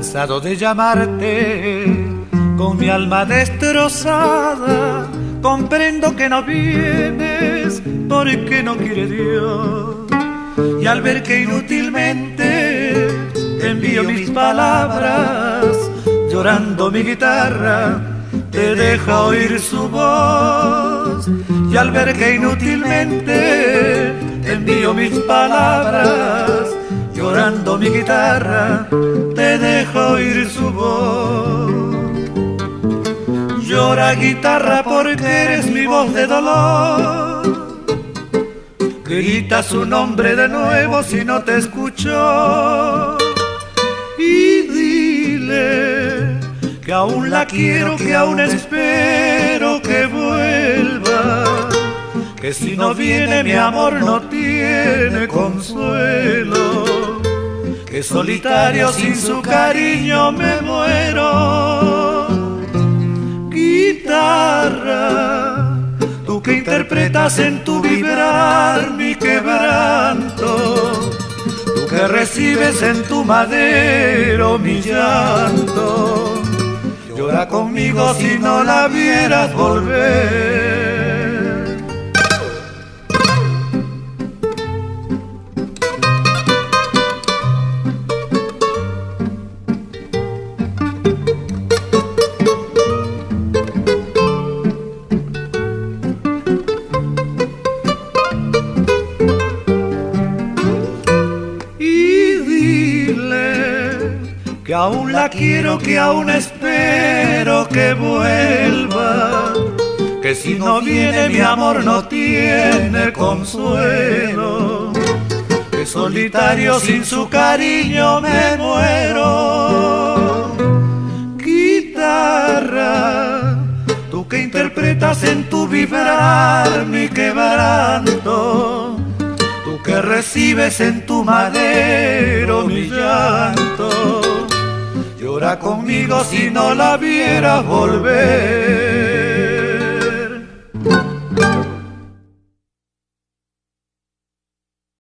cansado de llamarte, con mi alma destrozada, comprendo que no vienes porque no quiere Dios. Y al ver que inútilmente envío mis palabras, llorando mi guitarra te deja oír su voz. Y al ver que inútilmente envío mis palabras, llorando mi guitarra te deja oír su voz. Llora guitarra porque eres mi voz de dolor, grita su nombre de nuevo si no te escuchó. Y dile que aún la quiero, que aún espero que vuelva, que si no viene mi amor no tiene consuelo, que solitario sin su cariño me muero. Guitarra, tú que interpretas en tu vibrar mi quebranto, tú que recibes en tu madero mi llanto, llora conmigo si no la vieras volver. Que aún la quiero, que aún espero que vuelva, que si no viene mi amor no tiene consuelo, que solitario sin su cariño me muero. Guitarra, tú que interpretas en tu vibrar mi quebranto, tú que recibes en tu madero mi llanto, llora conmigo si no la vieras volver.